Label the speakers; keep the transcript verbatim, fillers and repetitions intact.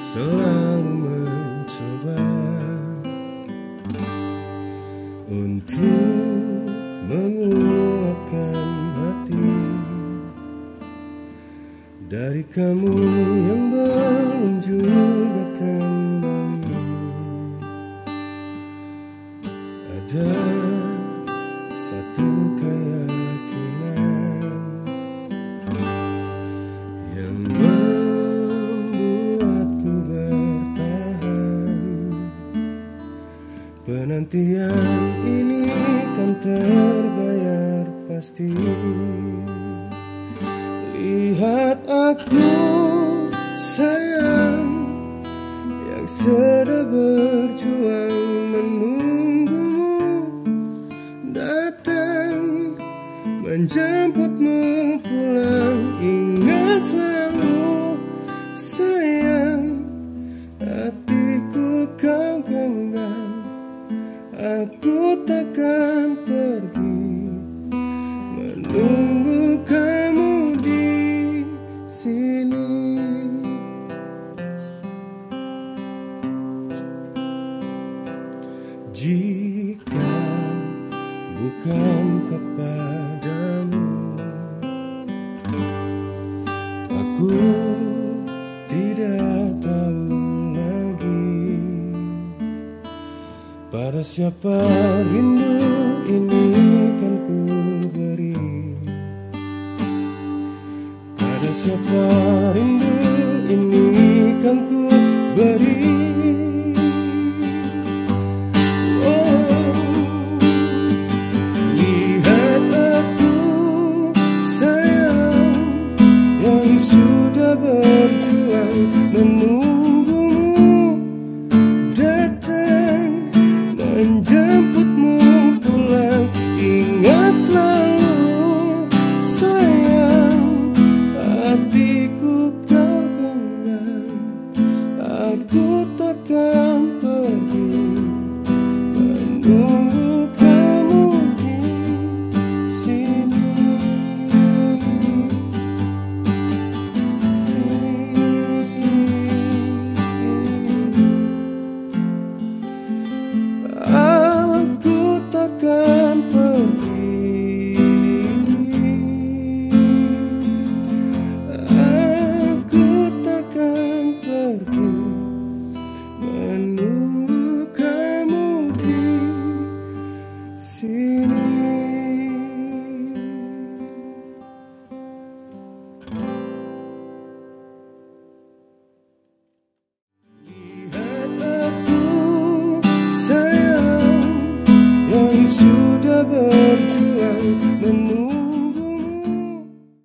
Speaker 1: selalu mencoba untuk menguatkan hati dari kamu yang belum juga kembali. Ada satu keyakinan yang membuatku bertahan. Penantian ini kan terbayar pasti. Lihat aku sayang, yang sedang berjuang menunggumu datang, menjemputmu pulang. Ingat selalu sayang, hatiku kau genggam. Aku takkan pergi menunggu kamu di sini. Jika bukan kepadamu, aku tidak tahu lagi pada siapa rindu ini kan ku beri. Pada siapa rindu ini kan ku beri. Sudah berjuang menunggumu datang, menjemputmu pulang. Ingat selalu sayang, hatiku kau genggam. Aku takkan pergi menunggu kamu di sini. Takkan pergi, aku takkan pergi menunggu kamu di sini.